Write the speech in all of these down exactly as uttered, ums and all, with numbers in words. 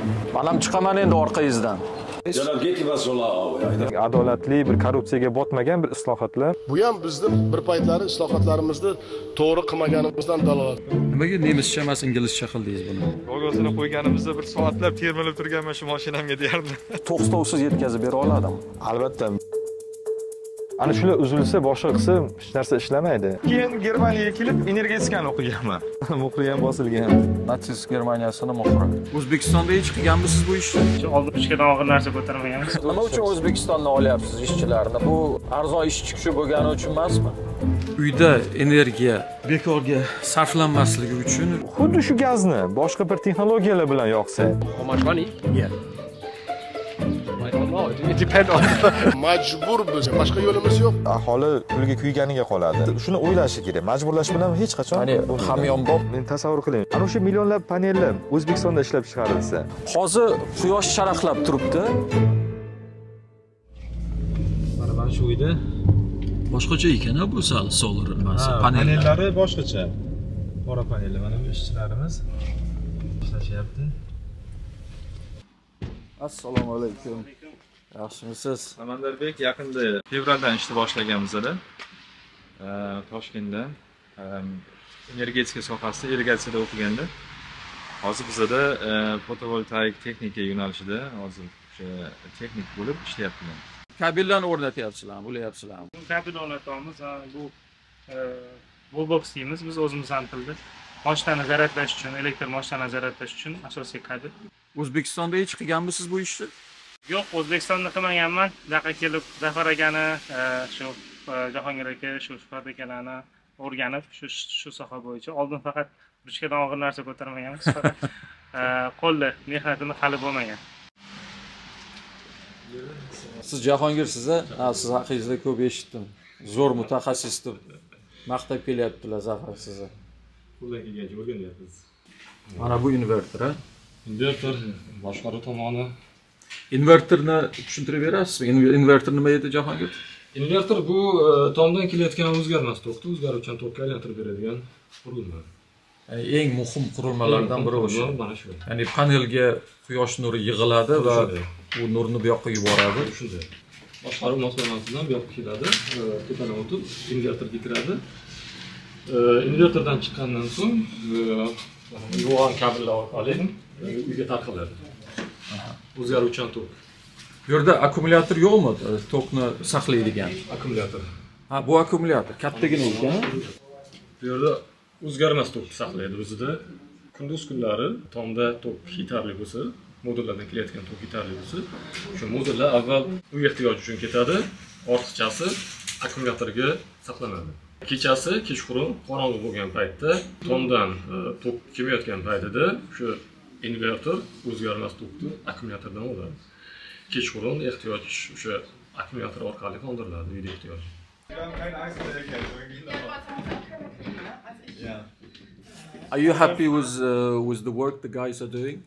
Manam chiqaman endi orqangizdan. Janob Getivas Adolatli, bir korrupsiyaga botmagan bir islohotlar. Bu ham bizni bir paytlari islohotlarimizni to'g'ri qilmaganimizdan dalolat. Nimaga nemischa emas inglizcha qildingiz buni? Logosini qo'yganimizda bir soatlab termilib turganman shu mashinamga deyardim. To'xtovsiz yetkazib bera oladim. Albatta. Ana shular uzilsa, boshqa qilsa hech narsa ishlamaydi. Keyin Germaniyaga kelib, energetikani o'qiganman. Muhri ham bosilgan. Natsist Germaniyasini muhri. O'zbekistonda hech qilganmisiz bu ishni? Oldin ishga og'ir narsa ko'tarmaganmiz. Nima uchun O'zbekistondan olyapsiz ishchilarni? Bu arzon ish chiqishi bo'lgani uchun emasmi? Uyda energiya bekorga sarflanmasligi uchun Xuddi shu gazni boshqa bir texnologiyalar bilan yoqsa. How much money? Yeah. I don't know. It depends on. Majbur biz, boshqa yo'limiz yo'q. Aholi pulga kuyganiga qoladi. Shuni o'ylashi kerak. Majburlash bilan hech qachon Ya'ni hamyonbop. Men tasavvur qiling. Ana o'sha millionlab panellar O'zbekistonda ishlab chiqarilsa, Hozir quyosh charaqlab turibdi. mana mana shu uyda boshqacha ekan-a bu sal solar nimasi, panellar. panellari boshqacha. Qora panellar mana bu ishchilarimiz ishlashyapti. Assalomu alaykum. Yaxshimisiz? Samandarbek yaqinda fevraldan ishni boshlaganmiz-da. Toshkentda energetika sohasida irrigatsiyada o'qiganda. Hozir bizda fotovoltaik texnika yo'nalishida hozir o'sha texnik bo'lib ishlayapman. Kabellarni o'rnatyapsizlarmi, bo'layapsizlarmi? Kabel o'rnatamiz. Bu wallbox deymiz biz o'zimizdan tilda. Mashinani zaryadlash uchun, elektr mashinani zaryadlash uchun asosiy kabel. O'zbekistonda hech qilganmisiz bu ishni? Yo'q, O'zbekistonda qilmaganman. Daqa kelib Zafar akani, shu Jahongir aka, shu Shuhrat akalarni o'rganib, shu shu soha bo'yicha oldin faqat ruchkadan og'ir narsa ko'tarmaganmiz, faqat qo'lda mehnatimiz hali bo'lmagan. Siz Jahongirsiz-a? Ha, siz haqingizda ko'p eshitdim. Zo'r mutaxassis deb maqtab kelyaptilar Zafar sizni. Qo'ldan kelgancha o'rganyapmiz. Mana bu invertor, ha? Invertor boshqaruv tomoni. Invertorni tushuntirib berasizmi? Invertor nima edi Jahongir? Invertor bu tomdan kelayotgan o'zgarmas tokni o'zgaruvchan tokka aylantirib beradigan qurilma. Eng muhim qurilmalardan biri o'sha. Mana shu. Ya'ni panelga quyosh nuri yig'iladi va u nurni bu yoqqa yuboradi. Shunday. Boshqaruv moslamasidan bu yoqqa keladi, tepadan o'tib invertorga kiradi. Invertordan chiqqandan so'ng yo'g'on kabellar orqali uyga tarqaladi. O'zgaruvchan tok. Bu yerda akkumulyator yo'qmi? Tokni saqlaydigan Akkumulyator. Ha, bu akkumulyator kattagina ekan. Bu yerda o'zgarmas tok saqlaydi o'zida. Kunduz kunlari tomda tok yetarli bo'lsa, modullardan kelayotgan tok yetarli bo'lsa, o'sha modullar avval uy ehtiyoji uchun ketadi, ortiqchasi akkumulyatorga saqlanadi. Kechasi, kechqurun qorong'i bo'lgan paytda, tomdan tok kelmayotgan paytida o'sha invertor o'zgarmas tokni akkumulyatordan oladi. Kechqurun ehtiyoj o'sha akkumulyator orqali qondiriladi uyda ehtiyoj. Are you happy with uh, with the work the guys are doing?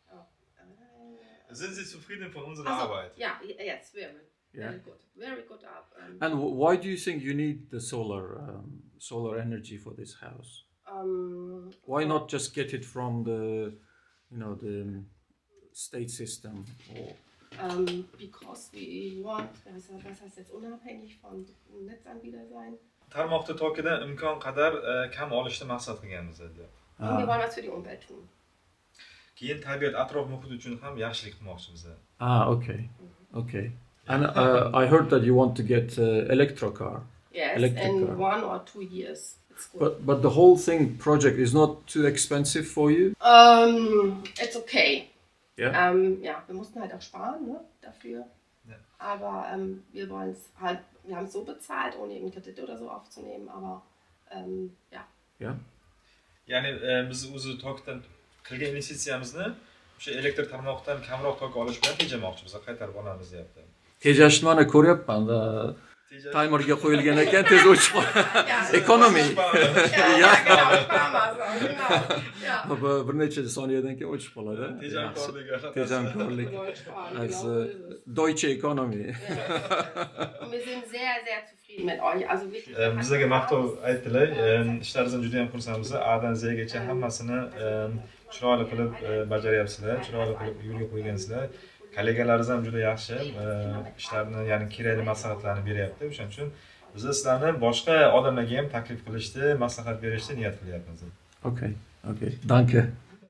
Sind Sie zufrieden von unserer Arbeit? Yeah, yes, very, Yeah. very good, very good. Um, And why do you think you need the solar um, solar energy for this house? um, Why not just get it from the, you know, the state system? Or um, because we want, was heißt jetzt unabhängig von Netzanbieter sein. Tarmoqda tokidan imkon qadar kam olishni maqsad qilganmiz edi. Und wir wollen was für die Umwelt tun. Keyin tabiat atrof muhit uchun ham yaxshilik qilmoqchimiz. Ah, okay, okay. And uh, I heard that you want to get uh, electro car. Yes, Electric in car. one or two years. It's good. But but the whole thing project is not too expensive for you. um, it's okay. Yeah. Ähm, ja, wir mussten halt auch sparen, ne, dafür. Ja. Aber ähm, wir wollen es halt, wir haben es so bezahlt, ohne irgendeinen Kredit oder so aufzunehmen, aber ähm, ja. Yeah. Ya'ni biz o'zi tokdan qilgan investitsiyamizni o'sha elektr tarmoqdan kamroq tok olish bilan tejamoqchimiz, qaytarib olamiz deyapti. Tejashni mana ko'ryapman. Timerga qo'yilgan ekan, tez o'chib qoladi. Economy. Ja, genau, Amazon, genau. Ja. Bir necha soniyadan keyin o'chib qoladi. Tejamkorlik. Tejamkorlik. Genau As Deutsche Economy. Und wir sind sehr, sehr zufrieden mit euch. Also wirklich. Bizga maqtov aytdilar, ishlaringizni juda ham xursandmiz. A'dan Zgacha hammasini chiroyli qilib bajaryapsizlar, chiroyli qilib yo'lga qo'ygansizlar. Kollegalarimiz ham juda yaxshi ishlarni, ya'ni kerakli maslahatlarni beryapti. O'shaning uchun biz sizlarni boshqa odamlarga ham taklif qilishni, maslahat berishni niyat qilyapmiz. Okay, okay. Danke.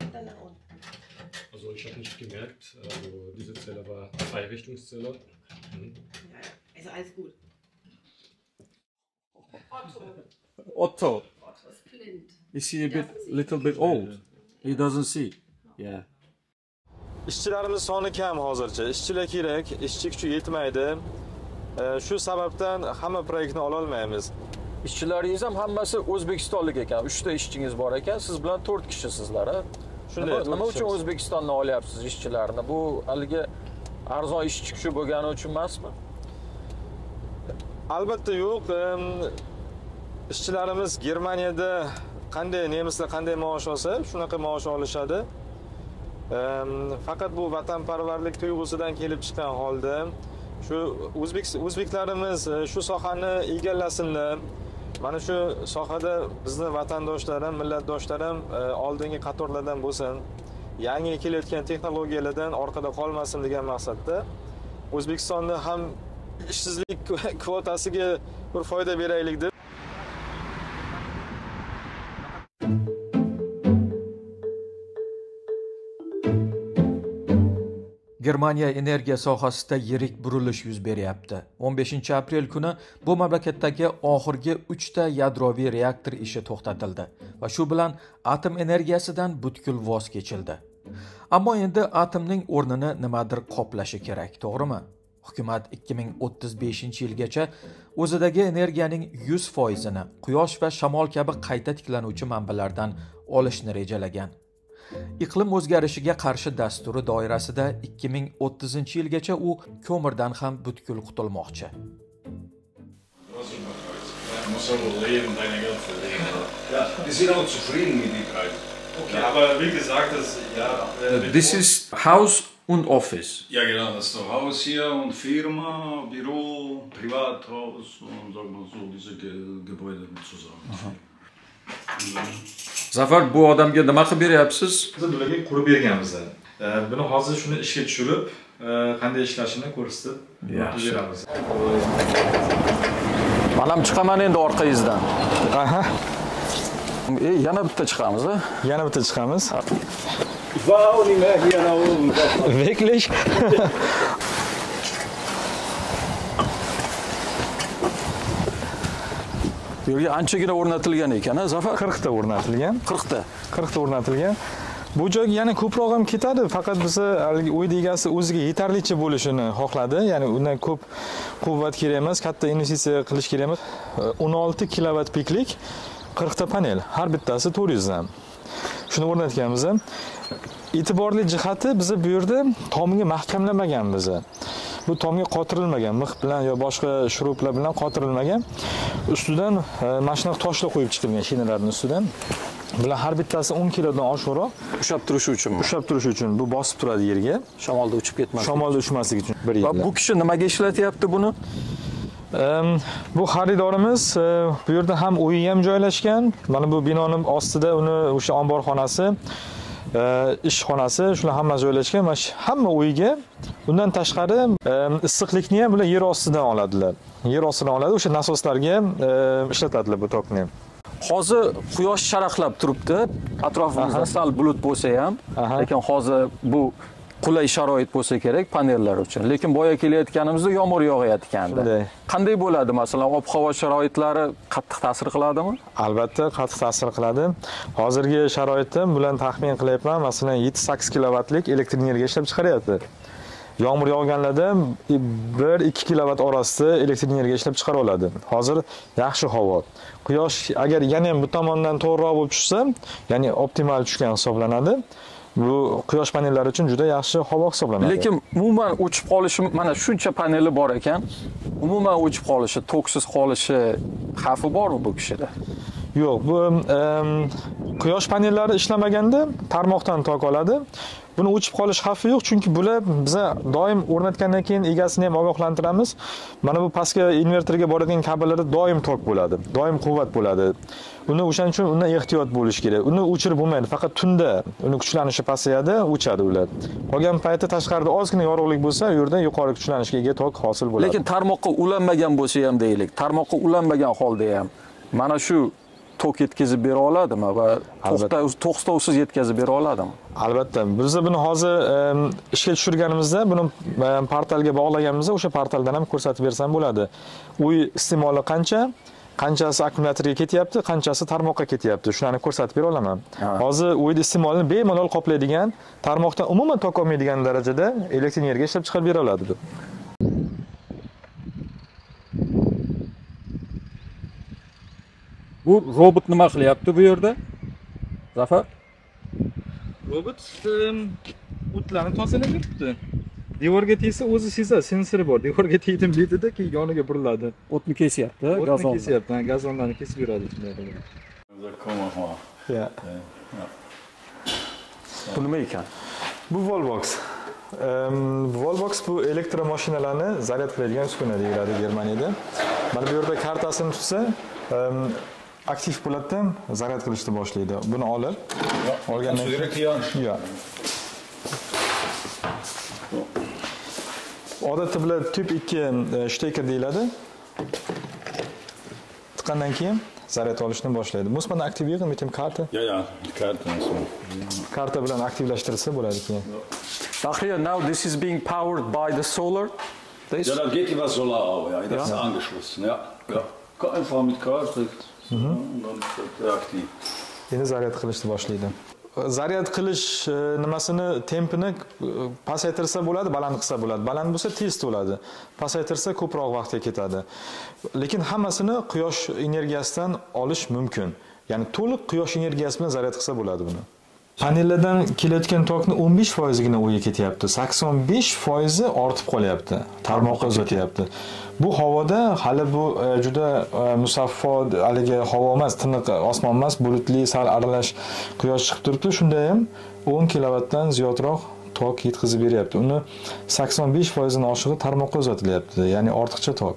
Also ich habe nicht gemerkt, also diese Zelle war Zweirichtungszelle. Mhm. Also alles gut. Otto. Otto. Otto ist blind. Is he a bit, little bit old? He doesn't see. Yeah. Ishchilarimiz soni kam hozircha. Ishchilar kerak, ishchi kuchi yetmaydi. Shu sababdan hamma proyektni ola olmaymiz. Ishchilaringiz ham hammasi O'zbekistonlik ekan. uchta ishchingiz bor ekan. Siz bilan to'rt kishisizlar, ha? Shunday. Nima uchun O'zbekistonni olyapsiz ishchilarni? Bu haligi arzon ishchi kuchi bo'lgani uchun emasmi? Albatta yo'q. Ishchilarimiz Germaniyada qanday nemislar qanday maosh olsa, shunaqa maosh olishadi. Faqat bu vatanparvarlik tuyg'usidan kelib chiqqan holda shu o'zbek o'zbeklarimiz shu sohani egallasinlar. Mana shu sohada bizni vatandoshlarim, millatdoshlarim oldingi qatorlardan bo'lsin. Yangi kelayotgan texnologiyalardan orqada qolmasin degan maqsadda O'zbekistonda ham ishsizlik kvotasiga bir foyda beraylik deb Germaniya energiya sohasida yirik burilish yuz beryapti. o'n beshinchi aprel kuni bu mamlakatdagi oxirgi uchta yadroviy reaktor ishi to'xtatildi va shu bilan atom energiyasidan butkul voz kechildi. Ammo endi atomning o'rnini nimadir qoplashi kerak, to'g'rimi? Hukumat ikki ming o'ttiz beshinchi yilgacha o'zidagi energiyaning yuz foizini quyosh va shamol kabi qayta tiklanuvchi manbalardan olishni rejalagan. Iqlim o'zgarishiga qarshi dasturi doirasida ikki ming o'ttizinchi yilgacha u ko'mirdan ham butkul qutulmoqchi. This is house und office. Ja, genau, das ist doch Haus hier und Firma, Büro, Privathaus und sagen wir so diese Ge Gebäude zusammen. Zafar, bu odamga nima qilib beryapsiz? Biz bularga qurib berganmiz. Buni hozir shuni ishga tushirib, qanday ishlashini ko'rsatib beramiz. Men ham chiqaman endi orqangizdan. Aha. E, yana bitta chiqamiz, a? Yana bitta chiqamiz. Wow, nicht mehr hier nach oben. Wirklich? Bu yerga anchagina o'rnatilgan ekan, a, Zafar? qirq ta o'rnatilgan. qirq ta. qirq ta o'rnatilgan. Bu joyga yana ko'proq ham ketadi, faqat biz haligi uy egasi o'ziga yetarlicha bo'lishini xohladi. Ya'ni undan ko'p quvvat kerak emas, katta investitsiya qilish kerak emas. o'n olti kilovat piklik qirq ta panel, har bittasi to'rt yuz dan. Shuni o'rnatganmiz. E'tiborli jihati biz bu yerda tomga mahkamlamaganmiz. Bu tomga qotirilmagan, mix bilan yo boshqa shuruplar bilan qotirilmagan. Ustidan mana shunaqa toshlar qo'yib chiqilgan shinalarning ustidan. Bular har bittasi o'n kilodan oshiqroq Ushlab turishi uchunmi? Ushlab turish uchun. Bu bosib turadi yerga. Shamolda uchib ketmasin. Shamolda uchmasligi uchun. Bir Va bu kishi nimaga ishlatyapti buni? Bu xaridorimiz bu yerda ham uyi ham joylashgan. Mana bu binoning ostida uni o'sha omborxonasi, ishxonasi, shular hammasi joylashgan. Mana hamma uyga undan tashqari issiqlikni ham bular yer ostidan oladilar. Yer ostidan oladi, o'sha nasoslarga ishlatadilar bu tokni. Hozir quyosh sharaqlab turibdi. Atrofimizda sal bulut bo'lsa ham, lekin hozir bu qulay sharoit bo'lsa kerak panellar uchun. Lekin boya kelayotganimizda yomg'ir yog'ayotgandi. Qanday bo'ladi, masalan, ob-havo sharoitlari qattiq ta'sir qiladimi? Albatta, qattiq ta'sir qiladi. Hozirgi sharoitda bilan taxmin qilyapman, masalan, yetti sakkiz kilovatlik elektr energiya ishlab chiqaryapti. Yomg'ir yog'ganlarda bir ikki kilovat orasida elektr energiya ishlab chiqara oladi. Hozir yaxshi havo. Quyosh agar yana ham bu tomondan to'g'riroq bo'lib tushsa, ya'ni optimal tushgan hisoblanadi. Bu quyosh panellari uchun juda yaxshi havo hisoblanadi. Lekin umuman o'chib qolishi, mana shuncha paneli bor ekan, umuman o'chib qolishi, toksiz qolishi xavfi bormi bu kishida? Yo'q, bu quyosh panellari ishlamaganda tarmoqdan tok oladi. Buni o'chib qolish xavfi yo'q, chunki bular biza doim o'rnatgandan keyin egasini ham ogohlantiramiz. Mana bu pastga invertorga boradigan kabellarda doim tok bo'ladi, doim quvvat bo'ladi. Uni o'shaning uchun undan ehtiyot bo'lish kerak. Uni o'chirib bo'lmaydi, faqat tunda uni kuchlanishi pasayadi, o'chadi ular. Qolgan payti tashqarida ozgina yorug'lik bo'lsa, u yerda yuqori kuchlanishga ega tok hosil bo'ladi. Lekin tarmoqqa ulanmagan bo'lsa ham deylik, tarmoqqa ulanmagan holda ham mana shu tok yetkazib bera oladimi va to'xtovsiz yetkazib bera oladimi? Albatta. Biz buni hozir ishga tushirganimizda, buni portalga bog'laganimizda o'sha portaldan ham ko'rsatib bersam bo'ladi. Uy iste'moli qancha, qanchasi akkumulyatorga ketyapti, qanchasi tarmoqqa ketyapti, shuni ko'rsatib bera olaman. Hozir uyda iste'molni bemalol qoplaydigan, tarmoqdan umuman tok olmaydigan darajada elektr energiya ishlab chiqarib bera oladi bu. Bu robot nima qilyapti bu yerda? Zafar? Robot o'tlarni tozalab yuribdi. Devorga tegsa o'zi sezadi, sensori bor. Devorga tegdim deydi-da, keyin yoniga buriladi. O'tni kesyapti, gazon. O'tni kesyapti, gazonlarni kesib yuradi shunday qilib. Ya. Bu nima ekan? Bu Wallbox. Wallbox bu elektromashinalarni zaryad qiladigan uskuna deyiladi Germaniyada. Mana bu yerda kartasini tutsa, aktiv bo'ladi, zaryad qilishni boshlaydi. Buni olib, olgandan keyin yo'q. Odatda bular tip ikki shtaker deyiladi. Tiqqandan keyin zaryad olishni boshlaydi. Muss man aktivieren mit dem Karte? Ja, ja, die Karte ist so. Karta bilan aktivlashtirsa bo'ladi keyin. Daher, now this is being powered by the solar. Ja, das geht über Solar auch, ja, das ist angeschlossen, ja. Ja. Einfach mit Karte. Und dann ist er aktiv. Endi zaryad qilishni boshlaydi. Zaryad qilish nimasini tempini pasaytirsa bo'ladi, baland qilsa bo'ladi. Baland bo'lsa tez to'ladi. Pasaytirsa ko'proq vaqtga ketadi. Lekin hammasini quyosh energiyasidan olish mumkin. Ya'ni to'liq quyosh energiyasi bilan zaryad qilsa bo'ladi buni. Panellardan kelayotgan tokni o'n besh foiz gina o'yga ketyapti. sakson besh foiz ortib qolyapti. Tarmoqqa uzatyapti. Bu havoda hali bu juda musaffo, haligi havo emas, tiniq osmon emas, bulutli, sal aralash quyosh chiqib turibdi. Shunda ham o'n kilovatdan ziyodroq tok yetkazib beryapti. Uni sakson besh foiz ni oshig'i tarmoqqa uzatilyapti, ya'ni ortiqcha tok.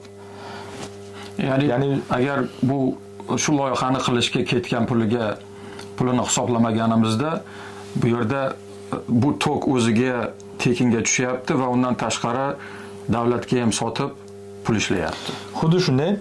Ya'ni, ya'ni agar bu shu loyihani qilishga ketgan puliga pulini hisoblamaganimizda bu yerda bu tok o'ziga tekinga tushyapti va undan tashqari davlatga ham sotib pul ishlayapti. Xuddi shunday.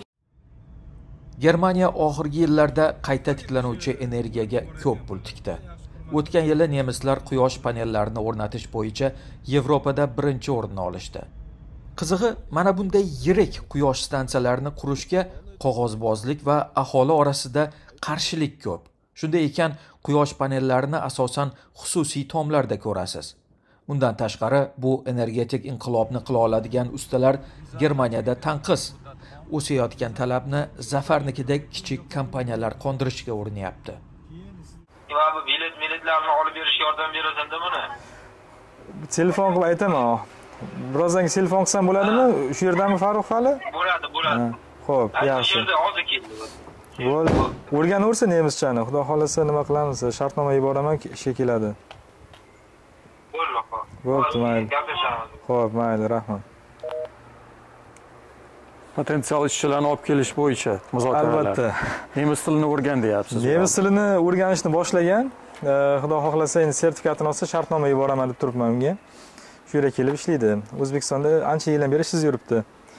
Germaniya oxirgi yillarda qayta tiklanuvchi energiyaga ko'p pul tikdi. O'tgan yili nemislar quyosh panellarini o'rnatish bo'yicha Yevropada birinchi o'rinni olishdi. Qizig'i, mana bunday yirik quyosh stansiyalarini qurishga qog'ozbozlik va aholi orasida qarshilik ko'p. Shunday ekan, quyosh panellarini asosan xususiy tomlarda ko'rasiz. Undan tashqari, bu energetik inqilobni qila oladigan ustalar Germaniyada tanqis. O'sayotgan talabni Zafarnikidek kichik kompaniyalar qondirishga urinyapti. Nima bu bilet milletlarni olib berish yordam berasan-da buni? Telefon qilib aytaman. Birozdan telefon qilsam bo'ladimi? Shu yerdami Farruh hali? Bo'ladi, bo'ladi. Xo'p, yaxshi. Shu yerda hozir keldi. Bo'l, o'rganversa nemischani. Xudo xolasa nima qilamiz? Shartnoma yuboraman, ishga keladi. Bo'ldi, Bo'pti, mayli. Xo'p, mayli, rahmat. Potensial ishchilarni olib kelish bo'yicha muzokaralar. Albatta. Nemis tilini o'rgan deyapsiz. Nemis tilini o'rganishni boshlagan. Xudo xohlasa endi sertifikatini olsa shartnoma yuboraman deb turibman unga. Shu yerga kelib ishlaydi. O'zbekistonda ancha yildan beri ishsiz yuribdi.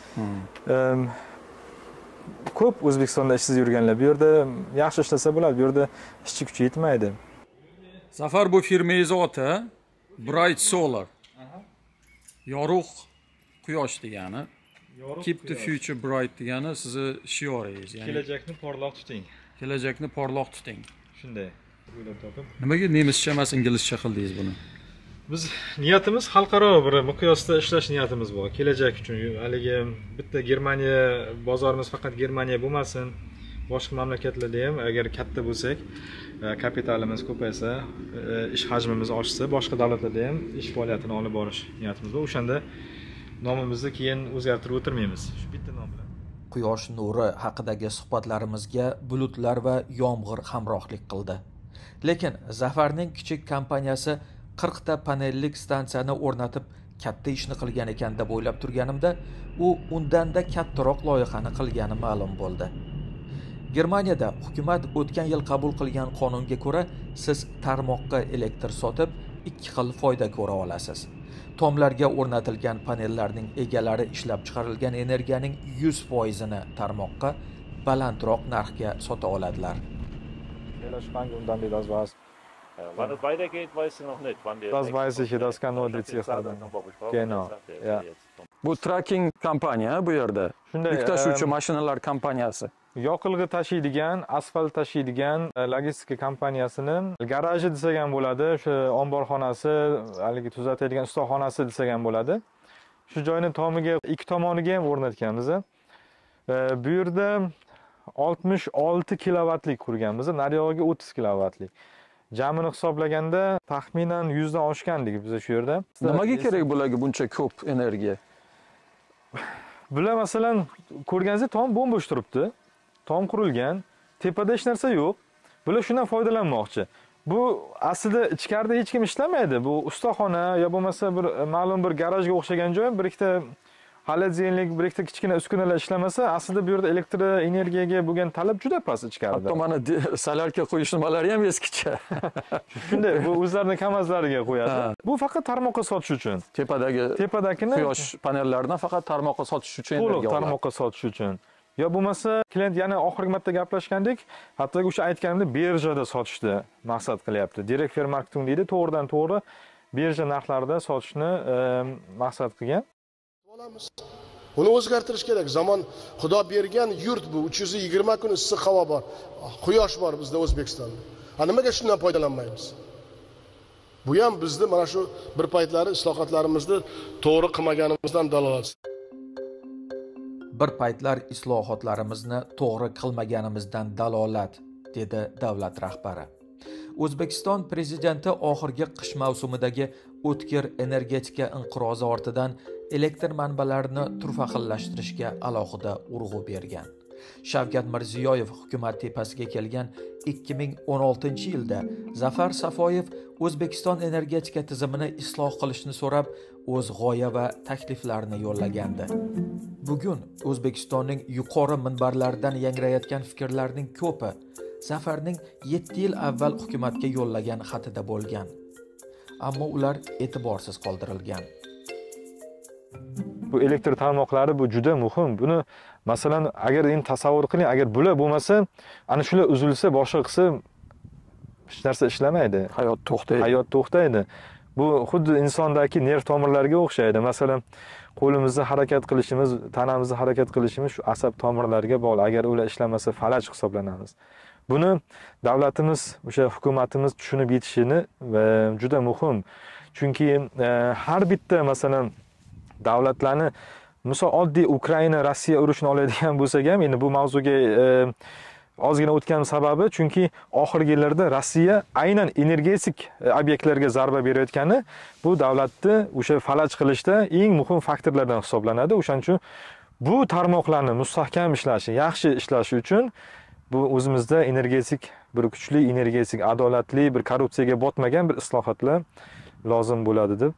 Ko'p O'zbekistonda ishsiz yurganlar. Bu yerda yaxshi ishlasa bo'ladi. Bu yerda ishchi kuchi yetmaydi. Zafar, bu firmangiz oti Bright Solar. Yorug' quyosh degani. Keep the future bright degani sizni shioringiz, ya'ni kelajakni porloq tuting. Kelajakni porloq tuting. Shunday o'ylab topib. Nimaga nemischa emas, inglizcha qildingiz buni? Biz niyatimiz xalqaro bir miqyosda ishlash niyatimiz bor. Kelajak uchun haligi bitta Germaniya bozorimiz faqat Germaniya bo'lmasin. Boshqa mamlakatlarda ham agar katta bo'lsak, kapitalimiz ko'paysa, ish hajmimiz oshsa, boshqa davlatlarda ham ish faoliyatini olib borish niyatimiz bor. O'shanda nomimizni keyin o'zgartirib o'tirmaymiz. Shu bitta nom bilan. Quyosh nuri haqidagi suhbatlarimizga bulutlar va yomg'ir hamrohlik qildi. Lekin Zafarning kichik kompaniyasi qirq ta panellik stansiyani o'rnatib katta ishni qilgan ekan deb o'ylab turganimda, u undanda kattaroq loyihani qilgani ma'lum bo'ldi. Germaniyada hukumat o'tgan yil qabul qilgan qonunga ko'ra, siz tarmoqqa elektr sotib, ikki xil foyda ko'ra olasiz. Tomlarga o'rnatilgan panellarning egalari ishlab chiqarilgan energiyaning yuz foizini tarmoqqa balandroq narxga sota oladilar. Wann es weitergeht, weißt du noch nicht. Wann der Das weiß ich, das kann nur die Ziffer. Genau. Ja. Bu tracking kompaniya bu yerda. Shunday, yuk tashuvchi mashinalar kompaniyasi. Yoqilg'i tashiydigan, asfalt tashiydigan logistika kompaniyasini garaji desak ham bo'ladi, o'sha omborxonasi, haligi tuzatadigan ustaxonasi desak ham bo'ladi. Shu joyni tomiga ikki tomoniga ham o'rnatganmiz. Bu yerda oltmish olti kilovatlik qurganmiz, nariyog'iga o'ttiz kilovatlik. Jamini hisoblaganda taxminan yuz dan oshgandik biz shu yerda. Nimaga kerak bularga buncha ko'p energiya? Bular masalan ko'rganingizda tom bo'm-bo'sh turibdi. Tom qurilgan, tepada hech narsa yo'q. Bular shundan foydalanmoqchi. Bu aslida ichkarida hech kim ishlamaydi. Bu ustaxona yo bo'lmasa bir ma'lum bir garajga o'xshagan joy, bir ikkita xolodilnik, bir ikkita kichkina uskunalar ishlamasa, aslida bu yerda elektr energiyaga bo'lgan talab juda past ichkarida. Hatto mana solarka qo'yish nimalari ham eskicha. Shunday, bu o'zlarining kamazlariga qo'yadi. Bu faqat tarmoqqa sotish uchun. Tepadagi tepadagini quyosh panellaridan faqat tarmoqqa sotish uchun energiya oladi. Tarmoqqa sotish uchun. Yo bo'lmasa, klient yana oxirgi marta gaplashgandik, hatto o'sha aytganimda birjada sotishni maqsad qilyapti. Direct fair marketing deydi, to'g'ridan to'g'ri birja narxlarida sotishni maqsad qilgan. Buni o'zgartirish kerak. Zamon Xudo bergan yurt bu. uch yuz yigirma kun issiq havo bor. Quyosh bor bizda O'zbekistonda. Ha nimaga shundan foydalanmaymiz? Bu ham bizni mana shu bir paytlari islohotlarimizni to'g'ri qilmaganimizdan dalolat. Bir paytlar islohotlarimizni to'g'ri qilmaganimizdan dalolat, dedi davlat rahbari. O'zbekiston prezidenti oxirgi qish mavsumidagi o'tkir energetika inqirozi ortidan elektr manbalarini turfaqillashtirishga alohida urg'u bergan. Shavkat Mirziyoyev hukumat tepasiga kelgan ikki ming o'n oltinchi yilda Zafar Safoyev O'zbekiston energetika tizimini isloh qilishni so'rab, o'z g'oya va takliflarini yo'llagandi. Bugun O'zbekistonning yuqori minbarlaridan yangrayotgan fikrlarning ko'pi Zafarning yetti yil avval hukumatga yo'llagan xatida bo'lgan. Ammo ular e'tiborsiz qoldirilgan. Bu elektr tarmoqlari bu juda muhim. Buni masalan agar endi tasavvur qiling, agar bular bo'lmasa, ana shular uzilsa, boshqa qilsa hech narsa ishlamaydi. Hayot to'xtaydi. Hayot to'xtaydi. Bu xuddi insondagi nerv tomirlariga o'xshaydi. Masalan, qo'limizni harakat qilishimiz, tanamizni harakat qilishimiz shu asab tomirlariga bog'liq. Agar ular ishlamasa, falaj hisoblanamiz. Buni davlatimiz, o'sha hukumatimiz tushunib yetishini juda muhim. Chunki har bitta masalan davlatlarni, misol oddiy Ukraina Rossiya urushini oladigan bo'lsak ham, endi bu mavzuga ozgina o'tgan sababi chunki oxirgi yillarda Rossiya aynan energetik obyektlarga zarba berayotgani bu davlatni o'sha falaj qilishda eng muhim faktorlardan hisoblanadi. O'shaning uchun bu tarmoqlarni mustahkam ishlashi, yaxshi ishlashi uchun bu o'zimizda energetik bir kuchli, energetik, adolatli, bir korrupsiyaga botmagan bir islohotlar lozim bo'ladi deb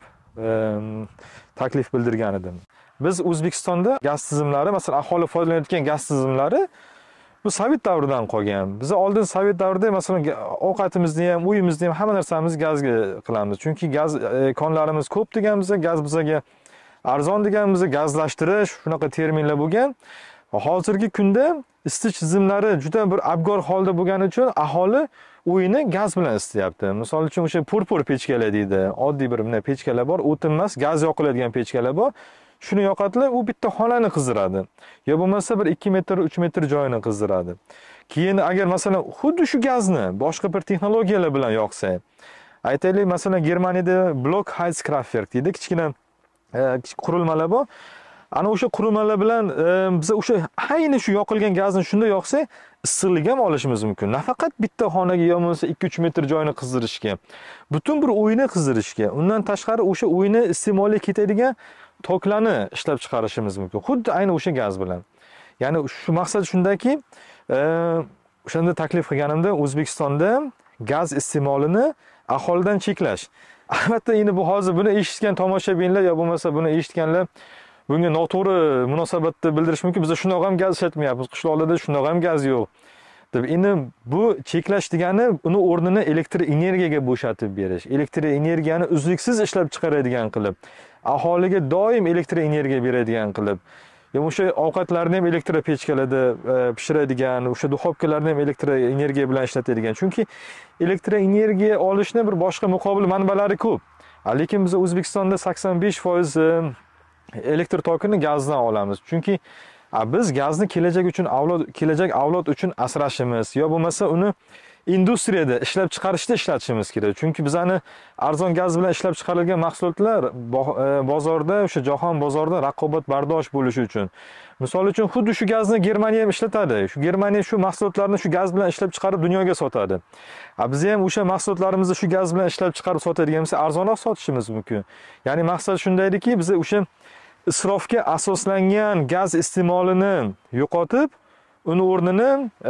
taklif bildirgan edim. Biz O'zbekistonda gaz tizimlari, masalan, aholi foydalanayotgan gaz tizimlari bu Sovet davridan qolgan. Biz oldin Sovet davrida masalan ovqatimizni ham, uyimizni ham hamma narsamizni gazga qilamiz. Chunki gaz konlarimiz ko'p deganmiz, gaz bizga arzon deganmiz, gazlashtirish shunaqa terminlar bo'lgan. Hozirgi kunda isitish tizimlari juda bir abgor holda bo'lgani uchun aholi uyini gaz bilan isityapti. Misol uchun o'sha pur-pur pechkalar deydi. Oddiy bir bunday pechkalar bor, o'tin emas, gaz yoqiladigan pechkalar bor. Shuni yoqatilib, u bitta xonani qizdiradi. Yo bo'lmasa bir ikki metr, uch metr joyini qizdiradi. Keyin agar masalan xuddi shu gazni boshqa bir texnologiyalar bilan yoqsa, aytaylik masalan Germaniyada Block Heizkraftwerk deydi, kichkina qurilmalar bor. Ana o'sha qurilmalar bilan biz o'sha ayni shu yoqilgan gazni shunda yoqsak, issiqlik ham olishimiz mumkin. Nafaqat bitta xonaga yo bo'lmasa ikki uch metr joyni qizdirishga, butun bir uyni qizdirishga, undan tashqari o'sha uyni iste'molga ketadigan toklarni ishlab chiqarishimiz mumkin. Xuddi ayni o'sha gaz bilan. Ya'ni shu maqsad shundaki, o'shanda taklif qilganimda O'zbekistonda gaz iste'molini aholidan cheklash. Albatta endi bu hozir buni eshitgan tomoshabinlar yo bo'lmasa buni eshitganlar bunga noto'g'ri munosabatni bildirish mumkin. Biz shunaqa ham gaz ishlatmayapmiz. Qishloqlarda shunaqa ham gaz yo'q. deb. Endi bu cheklash degani uni o'rnini elektr energiyaga bo'shatib berish, elektr energiyani uzluksiz ishlab chiqaradigan qilib, aholiga doim elektr energiya beradigan qilib, yo o'sha ovqatlarni ham elektr pechkalarda pishiradigan, o'sha duxovkalarni ham elektr energiya bilan ishlatadigan. Chunki elektr energiya olishni bir boshqa muqobil manbalari ko'p. Lekin biz O'zbekistonda sakson besh foiz elektr tokini gazdan olamiz. Chunki biz gazni kelajak uchun avlod kelajak avlod uchun asrashimiz yo bo'lmasa uni industriyada ishlab chiqarishda ishlatishimiz kerak. Chunki bizani arzon gaz bilan ishlab chiqarilgan mahsulotlar bozorda, o'sha jahon bozorida raqobatbardosh bo'lishi uchun. Misol uchun xuddi shu gazni Germaniya ham ishlatadi. Shu Germaniya shu mahsulotlarni shu gaz bilan ishlab chiqarib dunyoga sotadi. Biz ham o'sha mahsulotlarimizni shu gaz bilan ishlab chiqarib sotadigan bo'lsa arzonroq sotishimiz mumkin. Ya'ni maqsad shundayki, biz o'sha isrofga asoslangan gaz iste'molini yo'qotib, uni o'rnini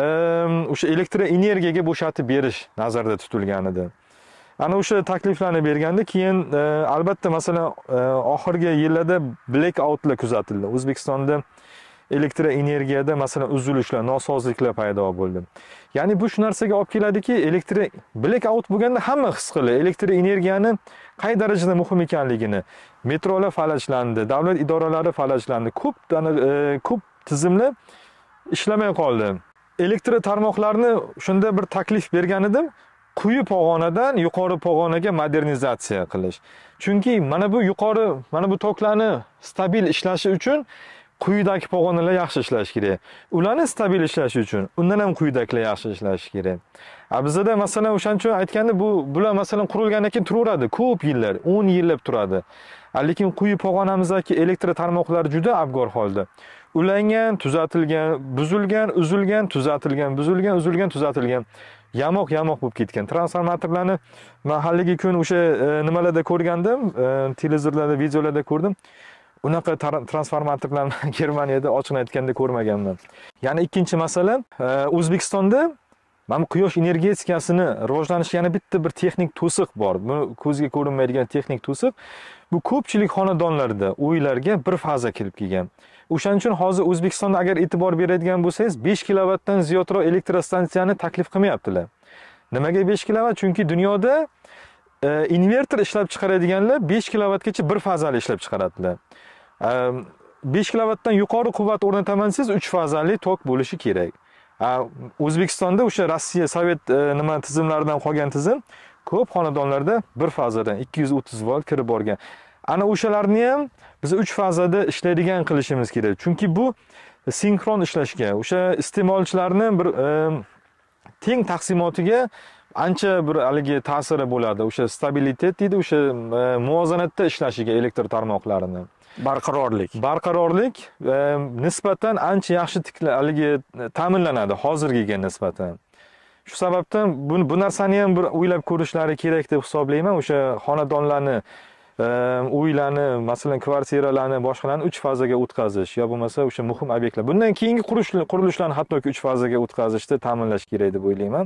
o'sha elektr energiyaga bo'shatib berish nazarda tutilgan edi. Ana o'sha takliflarni berganda keyin albatta masalan oxirgi yillarda blackoutlar kuzatildi. O'zbekistonda elektr energiyada masalan uzilishlar, nosozliklar paydo bo'ldi. Ya'ni bu shu narsaga olib keladiki, elektr blackout bo'lganda hamma his qiladi elektr energiyani qay darajada muhim ekanligini. Metrolar falajlandi, davlat idoralari falajlandi, ko'p ko'p tizimlar ishlamay qoldi. Elektr tarmoqlarini shunda bir taklif bergan edim, quyi pog'onadan yuqori pog'onaga modernizatsiya qilish. Chunki mana bu yuqori, mana bu toklarni stabil ishlashi uchun quyidagi pog'onalar yaxshi ishlashi kerak. Ularni stabil ishlashi uchun undan ham quyidagilar yaxshi ishlashi kerak. Bizda masalan o'shancha aytganda bu bular masalan qurilgandan keyin turaveradi, ko'p yillar, o'n yillab turadi. Lekin quyi pog'onamizdagi elektr tarmoqlari juda abgor holda. Ulangan, tuzatilgan, buzilgan, uzilgan, tuzatilgan, buzilgan, uzilgan, tuzatilgan. Yamoq-yamoq bo'lib ketgan. Transformatorlarni men halligi kun o'sha nimalarda ko'rgandim, televizorlarda, videolarda ko'rdim. Unaqa transformatorlarni Germaniyada ochiq aytganda ko'rmaganman. Ya'ni ikkinchi masala, O'zbekistonda mana quyosh energetikasini rivojlanishiga yana bitta bir texnik to'siq bor. Bu ko'zga ko'rinmaydigan texnik to'siq. Bu ko'pchilik xonadonlarda, uylarga bir faza kirib kelgan. O'shaning uchun hozir O'zbekistonda agar e'tibor beradigan bo'lsangiz, besh kilovatdan ziyodroq elektrostansiyani taklif qilmayaptilar. Nimaga besh kilovat? Chunki dunyoda inverter ishlab chiqaradiganlar besh kilovatgacha bir fazali ishlab chiqaradilar. besh kilovatdan yuqori quvvat o'rnataman siz uch fazali tok bo'lishi kerak. O'zbekistonda o'sha Rossiya Sovet nima tizimlaridan qolgan tizim ko'p xonadonlarda bir fazadan ikki yuz o'ttiz volt kirib borgan. Ana o'shalarni ham biz uch fazada ishlaydigan qilishimiz kerak. Chunki bu sinkron ishlashga, o'sha iste'molchilarning bir teng taqsimotiga ancha bir haligi ta'siri bo'ladi. O'sha stabilitet deydi, o'sha muvozanatda ishlashiga elektr tarmoqlarini. Barqarorlik. Barqarorlik nisbatan ancha yaxshi haligi ta'minlanadi hozirgiga nisbatan. Shu sababdan bu, bu narsani ham bir o'ylab ko'rishlari kerak deb hisoblayman. O'sha xonadonlarni, uylarni, masalan kvartiralarni, boshqalarni uch fazaga o'tkazish yo bo'lmasa o'sha muhim obyektlar. Bundan keyingi qurilishlarni hattoki uch fazaga o'tkazishni ta'minlash kerak deb o'ylayman.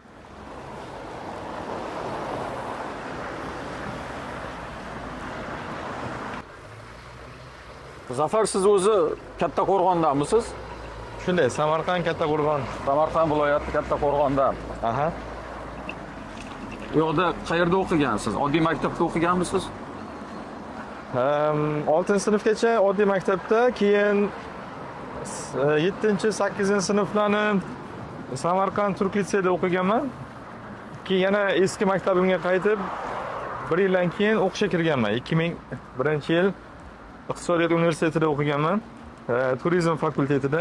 Zafar, siz o'zi Kattaqo'rg'ondamisiz? Shunday, Samarqand Kattaqo'rg'on. Samarqand viloyati Kattaqo'rg'ondan. Aha. Bu yoqda qayerda o'qigansiz? Oddiy maktabda o'qiganmisiz? oltinchi sinfgacha oddiy maktabda, keyin yettinchi sakkizinchi sinflarni Samarqand Turk litseyida o'qiganman. Keyin yana eski maktabimga qaytib bir yildan keyin o'qishga kirganman. ikki ming birinchi yil Iqtisodiyot universitetida o'qiganman, turizm fakultetida.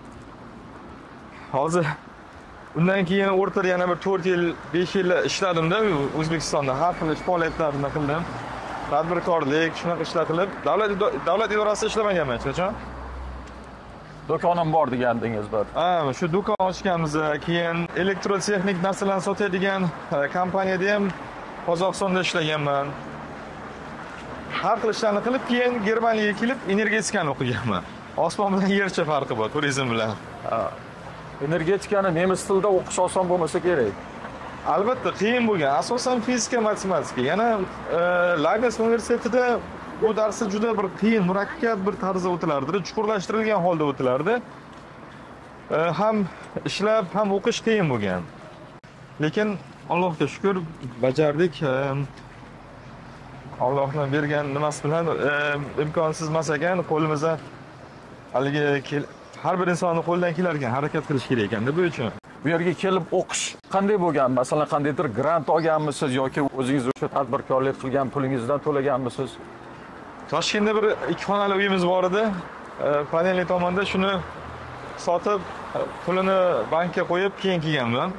Hozir undan keyin o'rtada yana bir to'rt yil, besh yil ishladim-da O'zbekistonda. Har xil ish faoliyatlarini qildim. Tadbirkorlik, shunaqa ishlar qilib, davlat davlat idorasida ishlamaganman hech qachon. Do'konim bor degandingiz bir. Ha, shu do'kon ochganmiz. Keyin elektrotexnik narsalarni sotadigan kompaniyada ham Qozog'istonda ishlaganman. Har xil ishlarni qilib, keyin Germaniyaga kelib energetikani o'qiganman. Osmon bilan yercha farqi bor turizm bilan. Energetikani nemis tilida o'qish oson bo'lmasa kerak. Albatta qiyin bo'lgan. Asosan fizika, matematika. Yana Leibniz universitetida bu darsda juda bir qiyin, murakkab bir tarzda o'tilardi, chuqurlashtirilgan holda o'tilardi. Ham ishlab, ham o'qish qiyin bo'lgan. Lekin Allohga shukr, bajardik. Allohning bergan nimasi bilan imkonsiz emas ekan, qo'limizda haligi har bir insonning qo'lidan kelar ekan, harakat qilish kerak ekanda bu uchun. Bu yerga kelib o'qish qanday bo'lgan? Masalan, qandaydir grant olganmisiz yoki o'zingiz o'sha tadbirkorlik qilgan pulingizdan to'laganmisiz? Toshkentda bir ikki xonali uyimiz bor edi. Panelli tomonda shuni sotib, pulini bankka qo'yib, keyin kelganman.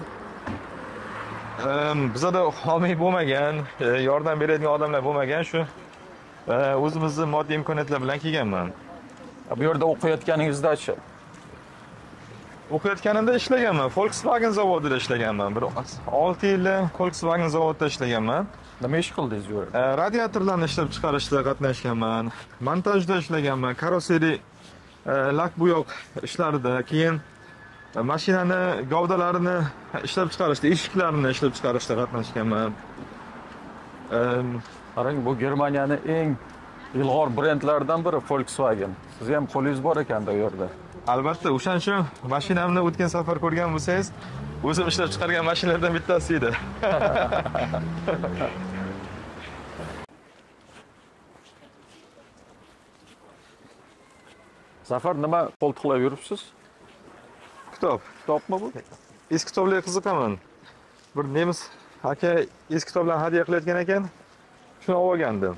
Bizda homiy bo'lmagan, yordam beradigan odamlar bo'lmagan, shu o'zimizning moddiy imkoniyatlar bilan kelganman. Bu yerda o'qiyotganingizda-chi? O'qiyotganimda ishlaganman. Volkswagen zavodida ishlaganman. Bir olti yil Volkswagen zavodida ishlaganman. Nima ish qildingiz bu yerda? Radiatorlarni ishlab chiqarishda qatnashganman. Montajda ishlaganman. Karosseriya, lak bo'yoq ishlarida, keyin mashinani gavdalarini ishlab chiqarishda, eshiklarini ishlab chiqarishda qatnashganman. Qarang, bu Germaniyaning eng ilg'or brendlaridan biri Volkswagen. Siz ham qo'lingiz bor ekanda u yerda. Albatta, o'shaning uchun mashinamni o'tgan safar ko'rgan bo'lsangiz, o'zim ishlab chiqargan mashinalardan bittasi edi. Safar nima qo'ltiqlab yuribsiz? Kitob. Kitobmi bu? Eski kitoblarga qiziqaman. Bir nemis aka eski kitoblarni hadya qilayotgan ekan, shuni olgandim.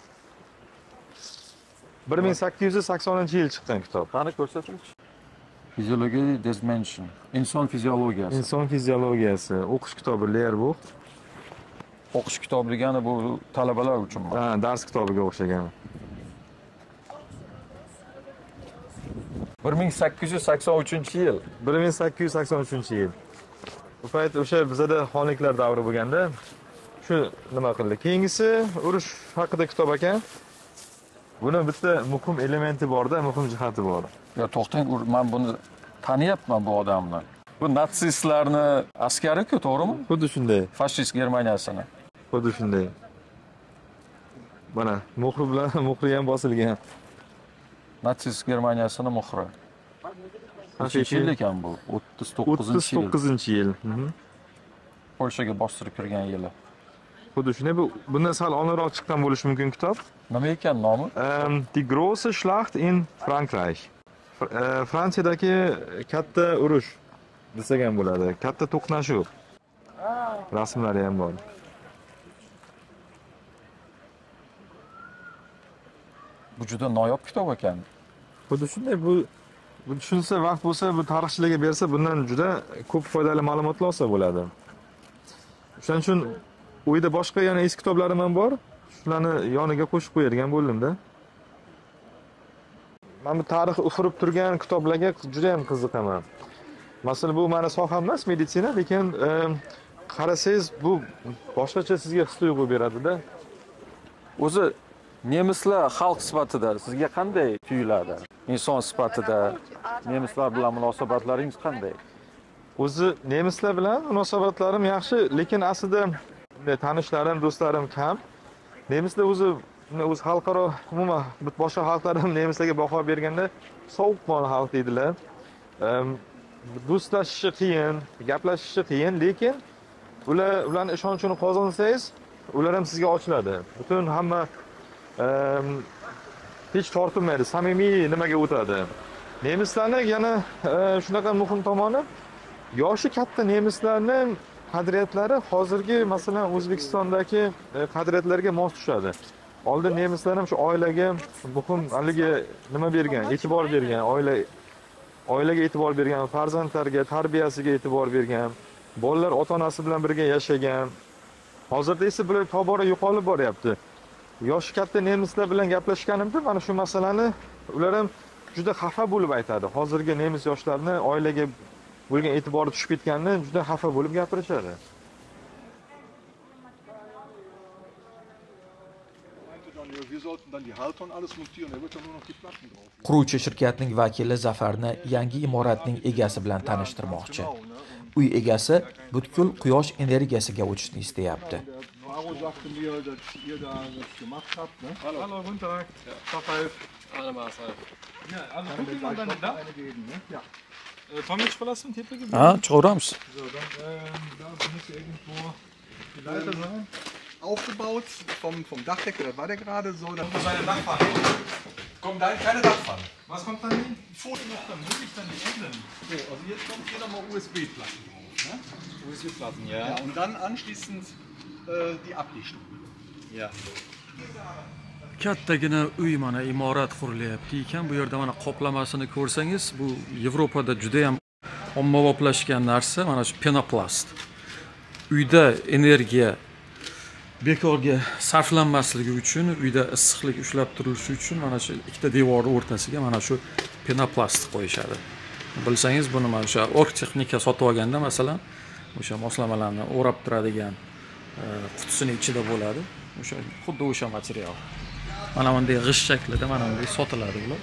bir ming sakkiz yuz saksoninchi yil chiqqan kitob. Qani ko'rsatingchi. Physiology Dimension. Inson fiziologiyasi. Inson fiziologiyasi. O'qish kitobi ler bu. O'qish kitobi degani bu talabalar uchunmi? Ha, dars kitobiga o'xshagan. bir ming sakkiz yuz sakson uchinchi yil. bir ming sakkiz yuz sakson uchinchi yil. Bu payt o'sha bizda xonliklar davri bo'lganda shu nima qildi. Keyingisi urush haqida kitob ekan. Buni bitta muhim elementi bor-da, muhim jihati bor. Ya to'xtang, men buni taniyapman bu odamni. Bu natsistlarni askari-ku, to'g'rimi? Xuddi shunday. Fashist Germaniyasini. Xuddi shunday. Mana muhri bilan muhri ham bosilgan. Natsist Germaniyasini muhri. Qancha yil ekan bu? o'ttiz to'qqizinchi yil. o'ttiz to'qqizinchi yil. Polshaga bostirib kirgan yili. Xuddi shunday, bu bundan sal oldinroq chiqqan bo'lishi mumkin kitob. Nima ekan nomi? Die große Schlacht in Frankreich. Fransiyadagi katta urush desagan bo'ladi. Katta to'qnashuv. Rasmlari ham bor. Bu juda noyob kitob ekan. Xuddi shunday, bu bu tushunsa, vaqt bo'lsa, bu tarixchilarga bersa, bundan juda ko'p foydali ma'lumotlar olsa bo'ladi. Shuning uchun uyda boshqa yana eski kitoblarim ham bor. Shularni yoniga qo'shib qo'yadigan bo'ldim-da. Men bu tarix ufurib turgan kitoblarga juda ham qiziqaman. Masalan, bu meni soham emas, meditsina, lekin qarasangiz bu boshqacha sizga his-tuyg'u beradi-da. O'zi nemislar xalq sifatida sizga qanday tuyuladi? Inson sifatida nemislar bilan munosabatlaringiz qanday? O'zi nemislar bilan munosabatlarim yaxshi, lekin aslida tanishlarim, do'stlarim kam. Nemislar o'zi o'z xalqaro umuman boshqa xalqlar ham nemislarga baho berganda sovuqqon xalq deydilar. Do'stlashishi qiyin, gaplashishi qiyin, lekin ular ularning ishonchini qozonsangiz, ular ham sizga ochiladi. Butun hamma hech tortinmaydi, samimiy nimaga o'tadi. Nemislarni yana shunaqa muhim tomoni, yoshi katta nemislarning qadriyatlari hozirgi masalan O'zbekistondagi qadriyatlarga mos tushadi. Oldin nemislar ham shu oilaga muhim haligi nima bergan, e'tibor bergan, oila oilaga e'tibor bergan, farzandlarga, tarbiyasiga e'tibor bergan, bolalar ota-onasi bilan birga yashagan. Hozirda esa bular tobora yo'qolib boryapti. Yoshi katta nemislar bilan gaplashganimda mana shu masalani ular ham juda xafa bo'lib aytadi. Hozirgi nemis yoshlarini oilaga bo'lgan e'tibori tushib ketganini juda xafa bo'lib gapirishadi. Quruvchi shirkatning vakili Zafarni yangi imoratning egasi bilan tanishtirmoqchi. uy egasi butkul quyosh energiyasiga o'tishni istayapti. Hallo, guten Tag. Tag, Ralf. Hallo, Marcel. Ja, also guck mal dann da. Ja. Tommy, verlassen Teppich? Ha, chiqaveramiz. So, dann ähm, da muss irgendwo die Leiter sein. Aufgebaut vom, vom Dachdeckel, das war der gerade so. Dann kommt eine Dachpfanne. Kommt da keine Dachpfanne. Was kommt dann hin? Foto noch dann, wirklich dann die Enden. So, also jetzt kommt hier nochmal U S B-Platten drauf. Ne? U S B-Platten, ja. Ja, und dann anschließend äh, die Abdichtung. Ja. Kattagina uy mana imorat qurilyapti ekan. Bu yerda mana qoplamasini ko'rsangiz, bu Yevropada juda ham ommaboplashgan narsa, mana shu penoplast. Uyda energiya bekorga sarflanmasligi uchun, uyda issiqlik ushlab turilishi uchun mana shu ikkita devor o'rtasiga mana shu penoplast qo'yishadi. Bilsangiz, buni mana shu orgtexnika sotib olganda, masalan, o'sha moslamalarni o'rab turadigan qutisining ichida bo'ladi. O'sha xuddi o'sha material. Mana bunday g'isht shaklida mana bunday sotiladi bular.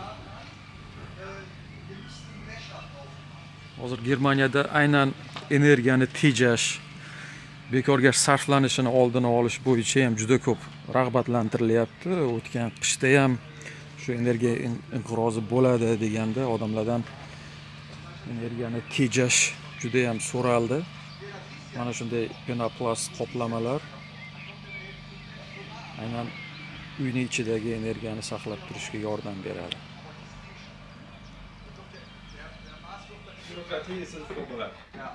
Hozir Germaniyada aynan energiyani tejash, bekorga sarflanishini oldini olish bo'yicha ham juda ko'p rag'batlantirilyapti. O'tgan qishda ham shu energiya inqirozi bo'ladi deganda odamlardan energiyani tejash juda ham so'raldi. Mana shunday penoplast qoplamalar aynan uyning ichidagi energiyani saqlab turishga yordam beradi. Bürokratie ist es vorbei. Ja.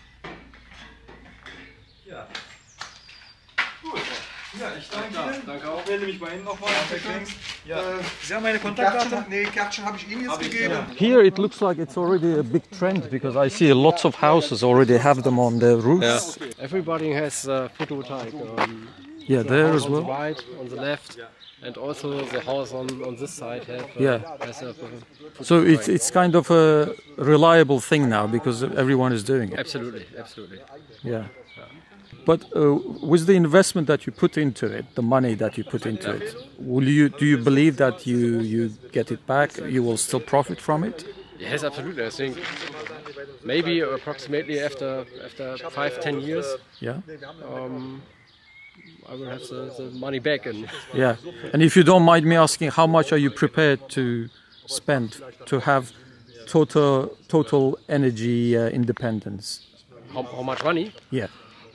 Ja. Gut. Ja, ich danke Ihnen. Danke auch. Ich melde mich bei Ihnen nochmal. Ja. Sie haben meine Kontaktdaten? Nee, Kärtchen habe ich Ihnen jetzt gegeben. Here it looks like it's already a big trend because I see lots of houses already have them on their roofs. Yeah. Everybody has uh, photovoltaic. Um, yeah, the there as on well. The right, on the left, and also the house on, on this side have. Uh, Yeah. has a, uh, So it's it's kind of a reliable thing now because everyone is doing it. Absolutely, absolutely. Yeah. But uh, with the investment that you put into it, the money that you put into it, will you do you believe that you you get it back? You will still profit from it? Yes, absolutely. I think maybe approximately after after five ten years. Yeah. Um, I will have the, the money back and. Yeah. And if you don't mind me asking, how much are you prepared to spend to have total total energy uh, independence? How, how much money? Yeah.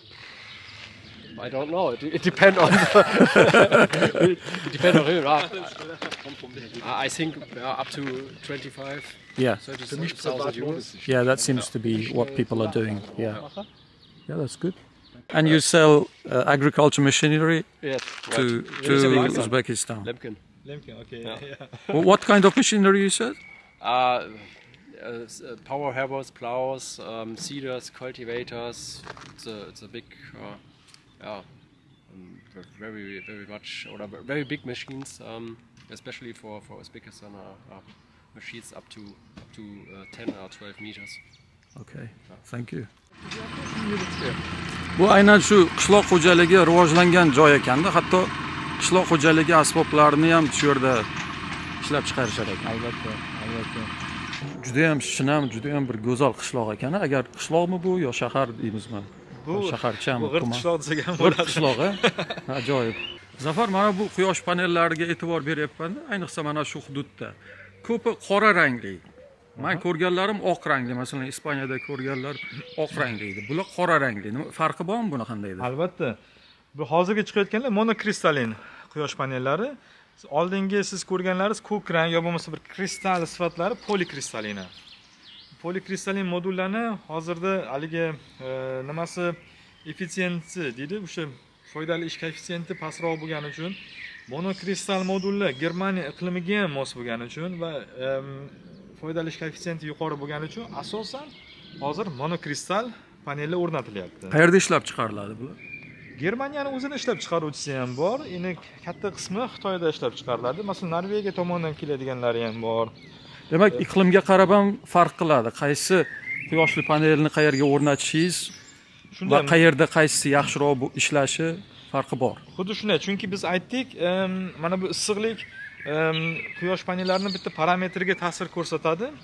I don't know. It, it depends on. it depends on him. I think uh, up to twenty-five. Yeah. thirty thousand euros. Yeah, that seems to be what people are doing. Yeah. Yeah, that's good. And you sell uh, agriculture machinery Yes, to right. to Uzbekistan. Uzbekistan. Lemken. Lemken, okay. Yeah. Yeah. Well, what kind of machinery you said? Uh, uh, power harrows, plows, um, seeders, cultivators. It's a, it's a big, uh, yeah, um, very, very much, or very big machines, um, especially for for Uzbekistan, uh, uh, machines up to up to uh, ten or twelve meters. Okay, thank you. Bu aynan shu qishloq xo'jaligi rivojlangan joy ekanda, hatto qishloq xo'jaligi asboblarini ham shu yerda ishlab chiqarishar ekan. Albatta, albatta. Juda ham shinam, juda ham bir go'zal qishloq ekan. Agar qishloqmi bu yo shahar deymizmi? Bu shaharchami? Bu g'irt qishloq desak ham bo'ladi. G'irt qishloq, ha? Ajoyib. Zafar, mana bu quyosh panellariga e'tibor beryapman, ayniqsa mana shu hududda. Ko'pi qora rangli. Men ko'rganlarim oq rangli, masalan Ispaniyada ko'rganlar oq rangli edi. Bular qora rangli. Nima farqi bormi buni qanday edi? Albatta. Bu hozirgi chiqayotganlar monokristallin quyosh panellari. Oldingi siz ko'rganlaringiz ko'k rang yo bo'lmasa bir kristall sifatlari polikristallina. Polikristallin modullarni hozirda haligi nimasi effitsiyenti deydi, o'sha foydali ish koeffitsiyenti pastroq bo'lgani uchun monokristall modullar Germaniya iqlimiga ham mos bo'lgani uchun va foydali ish koeffitsiyenti yuqori bo'lgani uchun asosan hozir monokristall panellar o'rnatilyapti. Qayerda ishlab chiqariladi bular? Germaniyaning o'zini ishlab chiqaruvchisi ham bor. Endi katta qismi Xitoyda ishlab chiqariladi. Masalan, Norvegiya tomonidan keladiganlari ham bor. Demak, iqlimga qarab ham farq qiladi. Qaysi quyoshli panelni qayerga o'rnatishingiz va qayerda qaysisi yaxshiroq ishlashi farqi bor. Xuddi shunday, chunki biz aytdik, mana bu issiqlik quyosh panellarini bitta parametriga ta'sir ko'rsatadi.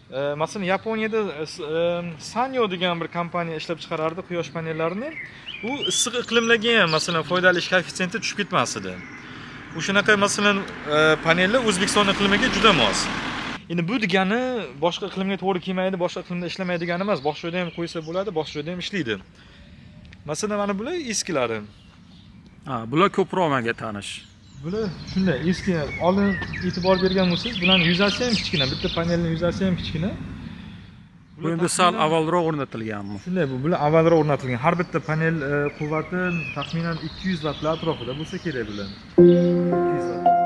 masalan Yaponiyada Sanyo degan bir kompaniya ishlab chiqarardi quyosh panellarini. U issiq iqlimlarga ham masalan foydali ish koeffitsiyenti tushib ketmas edi. U shunaqa masalan panellar O'zbekiston iqlimiga juda mos. Endi bu degani boshqa iqlimga to'g'ri kelmaydi, boshqa iqlimda ishlamaydigani emas. Boshqa joyda ham qo'ysa bo'ladi, boshqa joyda ham ishlaydi. Masalan, mana bular eskilari. Ha, bular ko'proq menga tanish. Bular shunday eski, oldin e'tibor bergan bo'lsangiz, bularning yuzasi ham kichkina, bitta panelning yuzasi ham kichkina. Bu endi sal avvalroq o'rnatilganmi? Shunday, bu bular avvalroq o'rnatilgan. Har bitta panel quvvati taxminan ikki yuz vattlar atrofida bo'lsa kerak bular. ikki yuz vatt.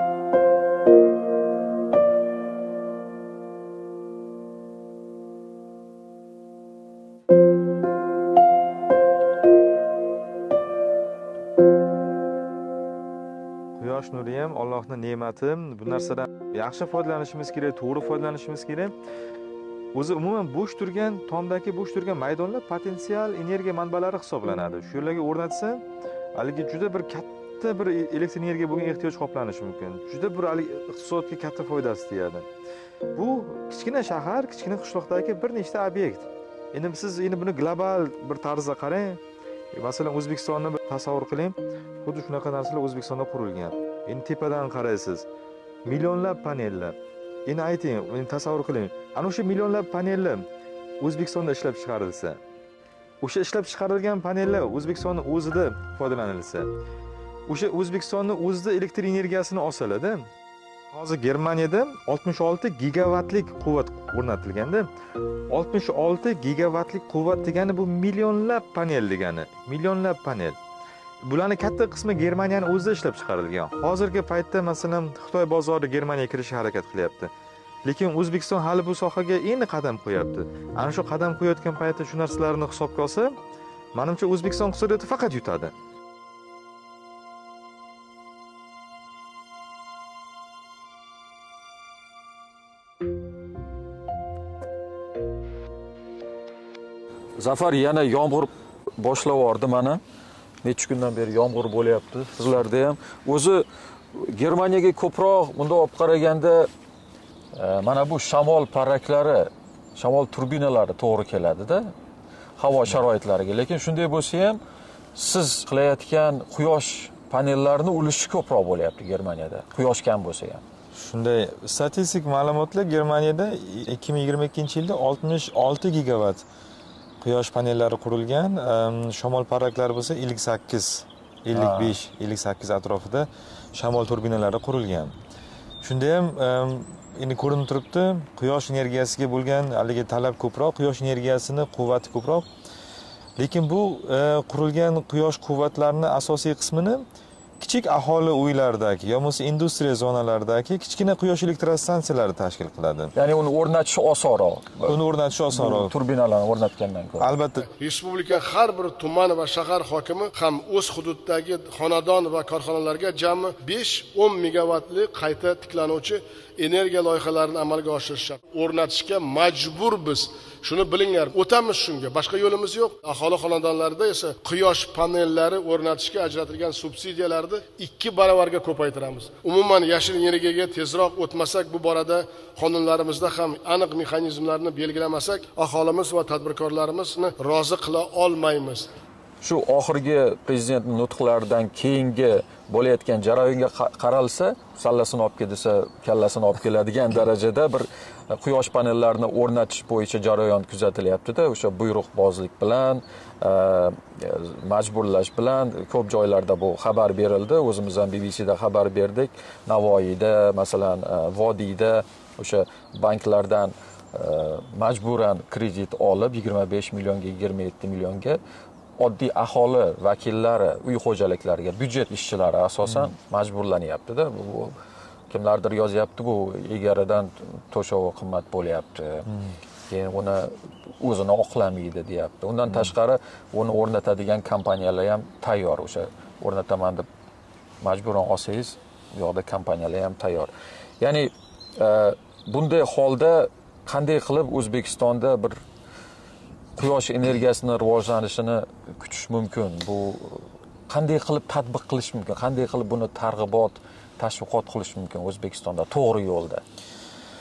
Quyosh nuri ham Allohning ne'mati. Bu narsadan yaxshi foydalanishimiz kerak, to'g'ri foydalanishimiz kerak. O'zi umuman bo'sh turgan, tomdagi bo'sh turgan maydonlar potensial energiya manbalari hisoblanadi. Shu yerlarga o'rnatsa, haligi juda bir katta bir elektr energiya bo'lgan ehtiyoj qoplanishi mumkin. Juda bir haligi iqtisodga katta foydasi tegadi. Bu kichkina shahar, kichkina qishloqdagi bir nechta obyekt. Endi siz endi buni global bir tarzda qarang. Masalan, O'zbekistonni bir tasavvur qiling. Xuddi shunaqa narsalar O'zbekistonda qurilgan. Endi tepadan qaraysiz. Millionlab panellar. Endi ayting, endi tasavvur qiling. Ana o'sha millionlab panellar O'zbekistonda ishlab chiqarilsa, o'sha ishlab chiqarilgan panellar O'zbekistonning o'zida foydalanilsa, o'sha O'zbekistonning o'zida elektr energiyasini olsalar-da, hozir Germaniyada oltmish olti gigavatlik quvvat o'rnatilganda, oltmish olti gigavatlik quvvat degani bu millionlab panel degani, millionlab panel. Bularning katta qismi Germaniyaning o'zida ishlab chiqarilgan. Hozirgi paytda masalan Xitoy bozori Germaniyaga kirishga harakat qilyapti. Lekin O'zbekiston hali bu sohaga endi qadam qo'yapti. Ana shu qadam qo'yayotgan paytda shu narsalarni hisobga olsa, menimcha O'zbekiston iqtisodiyoti faqat yutadi. Zafar yana yomg'ir boshlab yubordi mana. Necha kundan beri yomg'ir bo'lyapti. Sizlarda ham o'zi Germaniyaga ko'proq bunda olib qaraganda mana bu shamol parraklari, shamol turbinalari to'g'ri keladi-da havo sharoitlariga. Lekin shunday bo'lsa ham siz qilayotgan quyosh panellarini ulushi ko'proq bo'lyapti Germaniyada. Quyosh kam bo'lsa ham. Shunday statistik ma'lumotlar Germaniyada ikki ming yigirma ikkinchi yilda oltmish olti gigavat quyosh panellari qurilgan, shamol parraklari bo'lsa ellik sakkiz, ellik besh, ellik sakkiz atrofida shamol turbinalari qurilgan. Shunda ham endi ko'rinib turibdi, quyosh energiyasiga bo'lgan haligi talab ko'proq, quyosh energiyasini quvvati ko'proq. Lekin bu qurilgan quyosh quvvatlarining asosiy qismini kichik aholi uylaridagi yo bo'lmasa industriya zonalaridagi kichkina quyosh elektrostansiyalari tashkil qiladi. Ya'ni uni o'rnatish osonroq. Uni o'rnatish osonroq. Turbinalarni o'rnatgandan ko'ra. Albatta. Respublika har bir tuman va shahar hokimi ham o'z hududidagi xonadon va korxonalarga jami besh o'n megavatli qayta tiklanuvchi energiya loyihalarini amalga oshirishga o'rnatishga majbur biz. Shuni bilinglar, o'tamiz shunga. Boshqa yo'limiz yo'q. Aholi xonadonlarida esa quyosh panellari o'rnatishga ajratilgan subsidiyalarni ikki baravarga ko'paytiramiz. Umuman yashil energiyaga tezroq o'tmasak, bu borada qonunlarimizda ham aniq mexanizmlarni belgilamasak, aholimiz va tadbirkorlarimizni rozi qila olmaymiz. Shu oxirgi prezidentning nutqlaridan keyingi bo'layotgan jarayonga qaralsa, sallasini olib kelsa, kallasini olib keladigan darajada bir quyosh panellarini o'rnatish bo'yicha jarayon kuzatilyapti-da, o'sha buyruqbozlik bilan, majburlash bilan ko'p joylarda bu xabar berildi. O'zimiz ham B B C da xabar berdik. Navoiyda, masalan, Vodiyda o'sha banklardan majburan kredit olib yigirma besh millionga, yigirma yetti millionga oddiy aholi vakillari, uy xo'jaliklariga, byudjet ishchilari asosan majburlanyapti-da. Bu kimlardir yozyapti, bu egaridan to'shovi qimmat bo'lyapti. Keyin uni o'zini oqlamaydi deyapti. Undan tashqari uni o'rnatadigan kompaniyalar ham tayyor, o'sha o'rnataman deb majburan olsangiz, bu yoqda kompaniyalar ham tayyor. Ya'ni bunday holda qanday qilib O'zbekistonda bir quyosh energiyasini rivojlanishini kutish mumkin? Bu qanday qilib tatbiq qilish mumkin? Qanday qilib buni targ'ibot, tashviqot qilish mumkin O'zbekistonda to'g'ri yo'lda?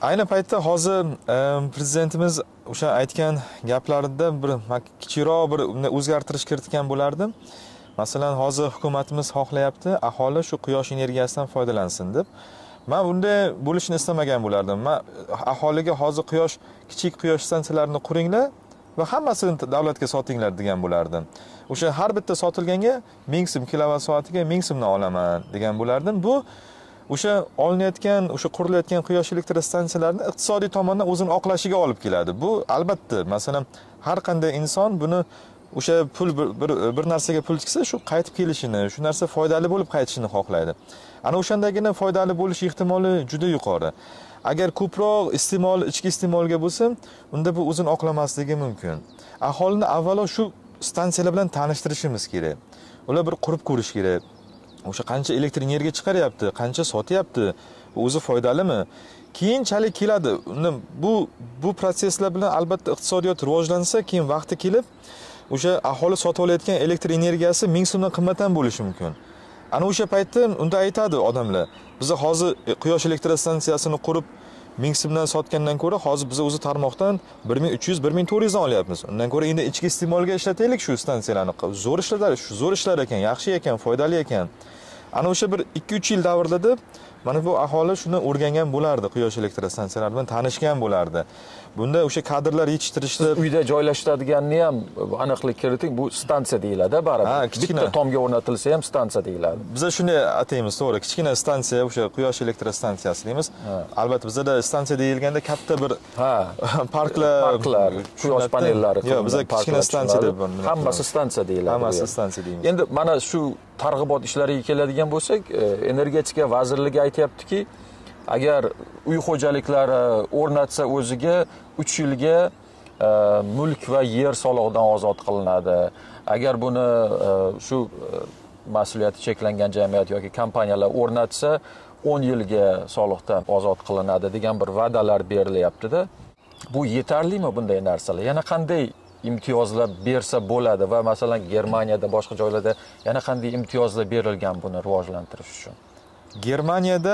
Ayni paytda hozir prezidentimiz o'sha aytgan gaplarida bir kichikroq bir o'zgartirish kiritgan bo'lardim. Masalan, hozir hukumatimiz xohlayapti, aholi shu quyosh energiyasidan foydalansin deb. Men bunday bo'lishini istamagan bo'lardim. Men aholiga hozir quyosh kichik quyosh stansiyalarini quringlar va hammasini davlatga sotinglar degan bo'lardim. O'sha har bitta sotilganga ming so'm kilovat soatiga ming so'mdan olaman degan bo'lardim. Bu o'sha olinayotgan, o'sha qurilayotgan quyosh elektr stansiyalarini iqtisodiy tomondan o'zini oqlashiga olib keladi. Bu albatta, masalan, har qanday inson buni o'sha pul bir, bir, bir narsaga pul chiqsa, shu qaytib kelishini, shu narsa foydali bo'lib qaytishini xohlaydi. Ana o'shandagina foydali bo'lish ehtimoli juda yuqori. Agar ko'proq iste'mol, ichki iste'molga bo'lsa, unda bu o'zini oqlamasligi mumkin. Aholini avvalo shu stansiyalar bilan tanishtirishimiz kerak. Ular bir qurib ko'rish kerak. O'sha qancha elektr energiya chiqaryapti, qancha sotyapti, o'zi foydalimi? Keyinchalik keladi. Bu bu proseslar bilan albatta iqtisodiyot rivojlansa, keyin vaqti kelib o'sha aholi sotib olayotgan elektr energiyasi ming so'mdan qimmatdan bo'lishi mumkin. Ana o'sha paytda unda aytadi odamlar, biz hozir quyosh elektr stansiyasini qurib ming so'mdan sotgandan ko'ra, hozir biz o'zi tarmoqdan bir ming uch yuz bir ming to'rt yuz dan olyapmiz. Undan ko'ra endi ichki iste'molga ishlataylik shu stansiyalarni. Zo'r ishlatadi, shu zo'r ishlar ekan, yaxshi ekan, foydali ekan. Ana o'sha bir ikki uch yil davrida mana bu aholi shuni o'rgangan bo'lardi, quyosh elektr stansiyalari bilan tanishgan bo'lardi. Bunda o'sha kadrlar yetishtirishda uyda joylashtiradiganini ham aniqlik kiriting, bu stansiya deyiladi, baribir. Bitta tomga o'rnatilsa ham stansiya deyiladi. Biz shunday ataymiz, to'g'ri. Kichkina stansiya, o'sha quyosh elektr stansiyasi deymiz. Albatta bizda stansiya deyilganda katta bir ha, parklar, parklar, quyosh panellari. Yo'q, bizda kichkina stansiya deb hammasi stansiya deyiladi. Hammasi stansiya deymiz. Endi mana shu targ'ibot ishlariga keladigan bo'lsak, energetika vazirligi aytayaptiki, agar uy xo'jaliklari o'rnatsa o'ziga uch yilga e, mulk va yer solig'idan ozod qilinadi. Agar buni e, shu e, mas'uliyati cheklangan jamiyat yoki kompaniyalar o'rnatsa o'n yilga soliqdan ozod qilinadi degan bir va'dalar berilyapti-da. Bu yetarlimi bunday narsalar? Yana qanday imtiyozlar bersa bo'ladi va masalan Germaniyada, boshqa joylarda yana qanday imtiyozlar berilgan buni rivojlantirish uchun? Germaniyada